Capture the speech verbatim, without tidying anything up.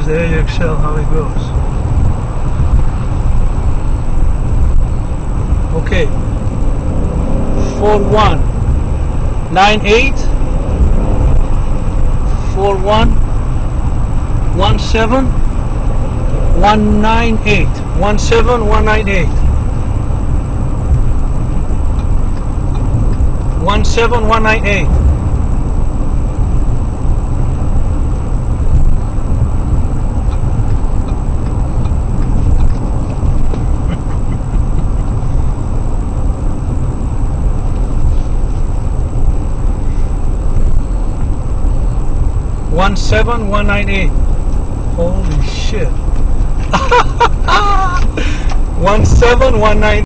there you excel how it goes. Okay. four one nine eight four one one seven one nine eight one seven one nine eight one seven one nine eight. one seven one nine eight. Holy shit. one seven one nine